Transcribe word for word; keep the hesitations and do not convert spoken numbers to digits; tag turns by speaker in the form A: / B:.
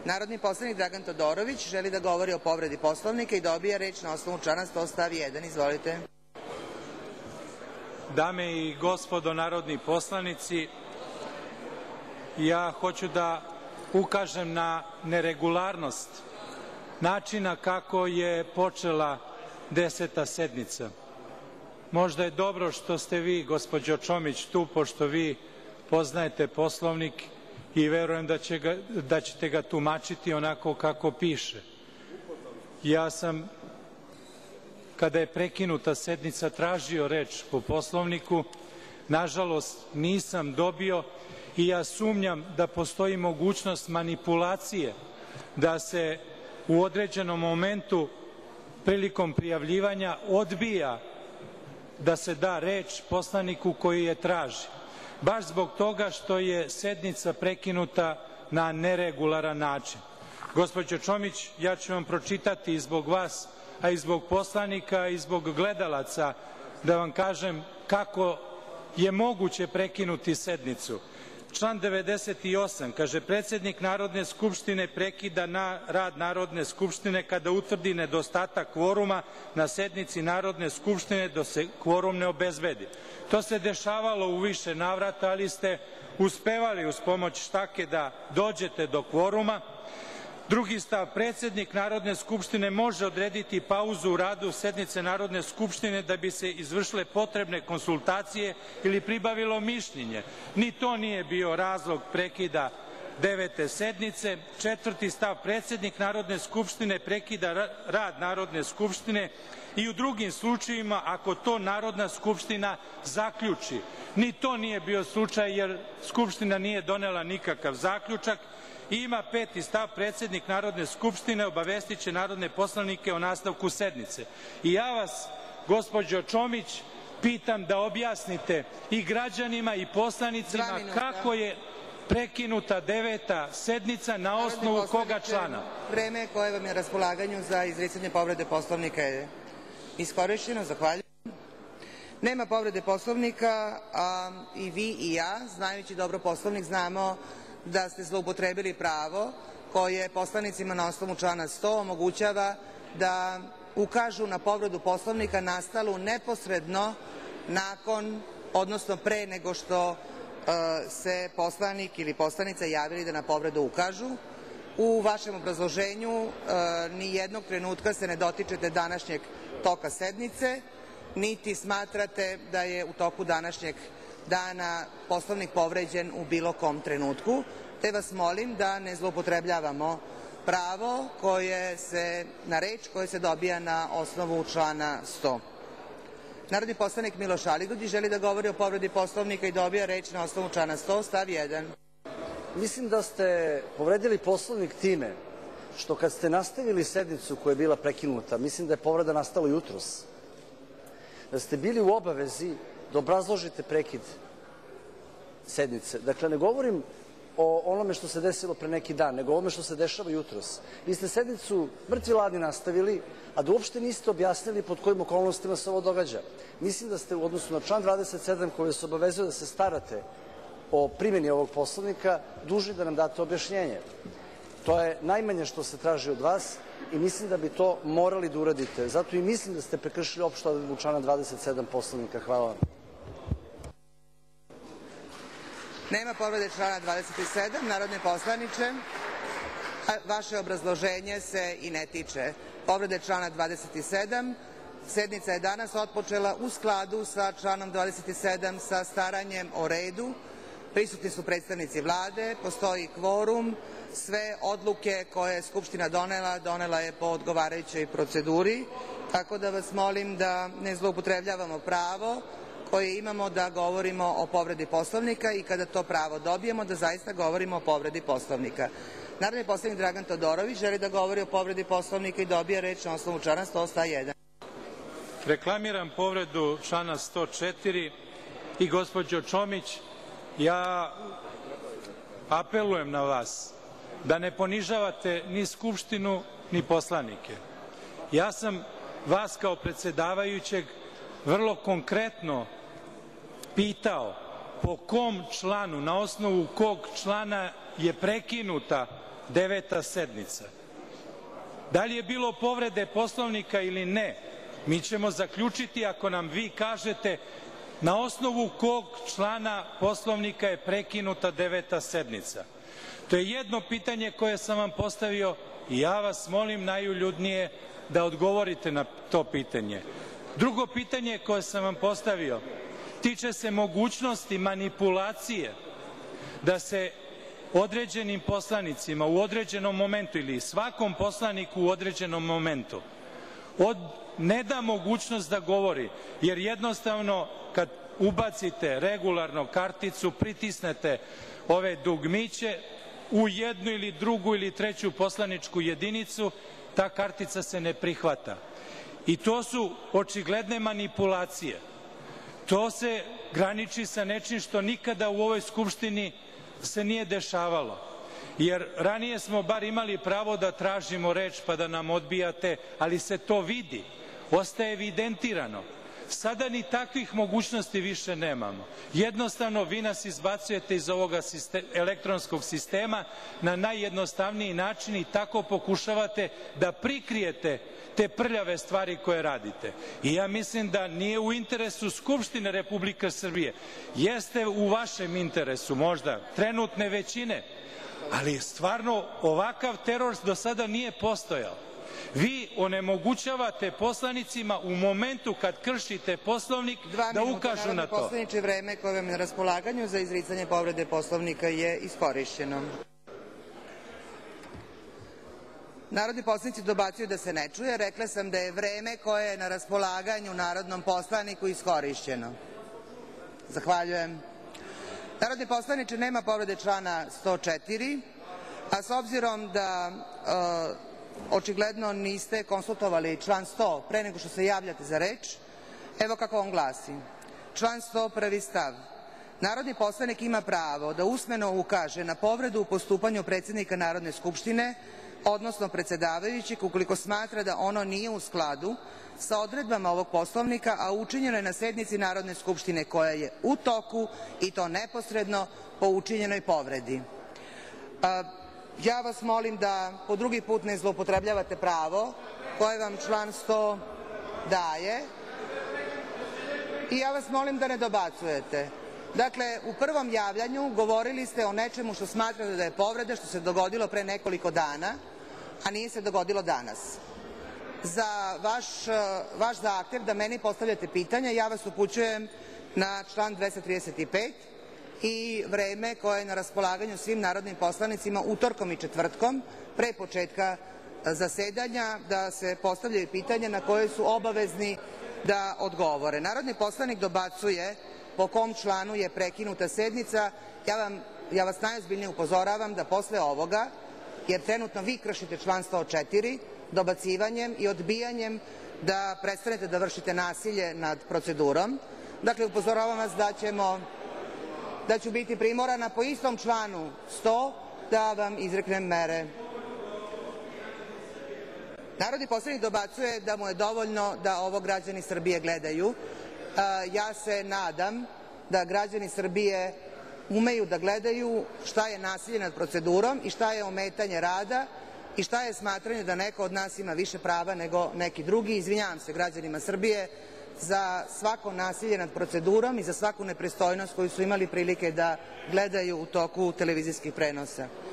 A: Narodni poslanik Dragan Todorović želi da govori o povredi Poslovnika i dobija reč na osnovu člana sto stav jedan. Izvolite.
B: Dame i gospodo narodni poslanici, ja hoću da ukažem na neregularnost načina kako je počela deseta sednica. Možda je dobro što ste vi, gospođo Čomić, tu, pošto vi poznajete Poslovnik i verujem da, će ga, da ćete ga tumačiti onako kako piše. Ja sam, kada je prekinuta sednica, tražio reč po Poslovniku. Nažalost, nisam dobio i ja sumnjam da postoji mogućnost manipulacije, da se u određenom momentu prilikom prijavljivanja odbija da se da reč poslaniku koji je traži, baš zbog toga što je sednica prekinuta na neregularan način. Gospođo Čomić, ja ću vam pročitati i zbog vas, a i zbog poslanika i zbog gledalaca, da vam kažem kako je moguće prekinuti sednicu. Član devedeset osam kaže: predsednik Narodne skupštine prekida na rad Narodne skupštine kada utvrdi nedostatak kvoruma na sednici Narodne skupštine dok se kvorum ne obezbedi. To se dešavalo u više navrata, ali ste uspevali uz pomoć štake da dođete do kvoruma. Drugi stav: predsednik Narodne skupštine može odrediti pauzu u radu sednice Narodne skupštine da bi se izvršile potrebne konsultacije ili pribavilo mišljenje. Ni to nije bio razlog prekida devete sednice. Četvrti stav: predsednik Narodne skupštine prekida rad Narodne skupštine i u drugim slučajevima ako to Narodna skupština zaključi. Ni to nije bio slučaj, jer Skupština nije donela nikakav zaključak. I ima peti stav: predsednik Narodne skupštine obavestiće narodne poslanike o nastavku sednice. I ja vas, gospođo Čomić, pitam da objasnite i građanima i poslanicima kako je prekinuta deveta sednica, na osnovu koga člana.
A: Vreme koje vam je na raspolaganju za izricanje povrede Poslovnika je iskorišćeno. Zahvaljujem. Nema povrede Poslovnika, a i vi i ja, znajući dobro Poslovnik, znamo da ste zloupotrebili pravo koje poslanicima na osnovu člana sto omogućava da ukažu na povredu Poslovnika nastalu neposredno nakon, odnosno pre nego što se poslanik ili poslanica javili da na povredu ukažu. U vašem obrazloženju ni jednog trenutka se ne dotičete današnjeg toka sednice, niti smatrate da je u toku današnjeg dana Poslovnik povređen u bilo kom trenutku, te vas molim da ne zloupotrebljavamo pravo koje se, na reč koje se dobija na osnovu člana sto. Narodni poslanik Miloš Aligrudić želi da govori o povredi Poslovnika i dobija reč na osnovu člana sto stav jedan.
C: Mislim da ste povredili Poslovnik time što kad ste nastavili sednicu koja je bila prekinuta, mislim da je povreda nastala jutros, da ste bili u obavezi da obrazložite prekid sednice. Dakle, ne govorim o onome što se desilo pre neki dan, nego o onome što se dešava jutros. Vi ste sednicu mrtvi ladni nastavili, a da uopšte niste objasnili pod kojim okolnostima se ovo događa. Mislim da ste u odnosu na član dvadeset sedam, koji se obavezuje da se starate o primjeni ovog Poslovnika, dužni da nam date objašnjenje. To je najmanje što se traži od vas i mislim da bi to morali da uradite. Zato i mislim da ste prekršili opštu odredbu člana dvadeset sedam Poslovnika. Hvala vam.
A: Nema povrede člana dvadeset sedam. Narodni poslaniče, vaše obrazloženje se i ne tiče povrede člana dvadeset sedam. Sednica je danas otpočela u skladu sa članom dvadeset sedam, sa staranjem o redu. Prisutni su predstavnici Vlade, postoji kvorum, sve odluke koje je Skupština donela, donela je po odgovarajućoj proceduri, tako da vas molim da ne zloupotrebljavamo pravo koje imamo da govorimo o povredi Poslovnika i kada to pravo dobijemo da zaista govorimo o povredi Poslovnika. Narodni poslanik Dragan Todorović želi da govori o povredi Poslovnika i dobija reč na osnovu člana sto stav jedan.
B: Reklamiram povredu člana sto četiri i gospođo Čomić, ja apelujem na vas da ne ponižavate ni Skupštinu ni poslanike. Ja sam vas kao predsedavajućeg vrlo konkretno pitao po kom članu, na osnovu kog člana je prekinuta deveta sednica. Da li je bilo povrede Poslovnika ili ne, mi ćemo zaključiti ako nam vi kažete na osnovu kog člana Poslovnika je prekinuta deveta sednica. To je jedno pitanje koje sam vam postavio i ja vas molim najuljudnije da odgovorite na to pitanje. Drugo pitanje koje sam vam postavio tiče se mogućnosti manipulacije da se određenim poslanicima u određenom momentu ili svakom poslaniku u određenom momentu od, ne da mogućnost da govori, jer jednostavno kad ubacite regularno karticu, pritisnete ove dugmiće u jednu ili drugu ili treću poslaničku jedinicu, ta kartica se ne prihvata. I to su očigledne manipulacije. To se graniči sa nečim što nikada u ovoj Skupštini se nije dešavalo. Jer ranije smo bar imali pravo da tražimo reč pa da nam odbijate, ali se to vidi, ostaje evidentirano. Sada ni takvih mogućnosti više nemamo. Jednostavno vi nas izbacujete iz ovoga elektronskog sistema na najjednostavniji način i tako pokušavate da prikrijete te prljave stvari koje radite. I ja mislim da nije u interesu Skupštine Republike Srbije. Jeste u vašem interesu možda trenutne većine, ali stvarno ovakav teror do sada nije postojao. Vi onemogućavate poslanicima u momentu kad kršite Poslovnik da ukažu na to.
A: Poslaniče, vreme koje vam je na raspolaganju za izricanje povrede Poslovnika je iskorišćeno. Narodni poslanici dobacuju da se ne čuje. Rekla sam da je vreme koje je na raspolaganju narodnom poslaniku iskorišćeno. Zahvaljujem. Narodni poslaniče, nema povrede člana sto četiri, a s obzirom da očigledno niste konsultovali član sto pre nego što se javljate za reč, evo kako on glasi. Član sto prvi stav. Narodni poslanik ima pravo da usmeno ukaže na povredu u postupanju predsednika Narodne skupštine, odnosno predsedavajućeg, ukoliko smatra da ono nije u skladu sa odredbama ovog Poslovnika, a učinjeno je na sednici Narodne skupštine koja je u toku i to neposredno po učinjenoj povredi. Ja vas molim da po drugi put ne zloupotrebljavate pravo koje vam član sto daje i ja vas molim da ne dobacujete. Dakle, u prvom javljanju govorili ste o nečemu što smatrate da je povreda, što se dogodilo pre nekoliko dana, a nije se dogodilo danas. Za vaš, vaš zahtev da meni postavljate pitanja, ja vas upućujem na član dvesta trideset pet i vreme koje je na raspolaganju svim narodnim poslanicima utorkom i četvrtkom pre početka zasedanja da se postavljaju pitanja na koje su obavezni da odgovore. Narodni poslanik dobacuje po kom članu je prekinuta sednica. Ja, vam, ja vas najozbiljnije upozoravam da posle ovoga, jer trenutno vi kršite član sto četiri dobacivanjem i odbijanjem da prestanete da vršite nasilje nad procedurom. Dakle, upozoravam vas da ćemo da ću biti primorana po istom članu sto da vam izreknem mere. Narodni poslanik dobacuje da mu je dovoljno da ovo građani Srbije gledaju. Ja se nadam da građani Srbije umeju da gledaju šta je nasilje nad procedurom i šta je ometanje rada i šta je smatranje da neko od nas ima više prava nego neki drugi. Izvinjavam se građanima Srbije za svako nasilje nad procedurom i za svaku nepristojnost koju su imali prilike da gledaju u toku televizijskih prenosa.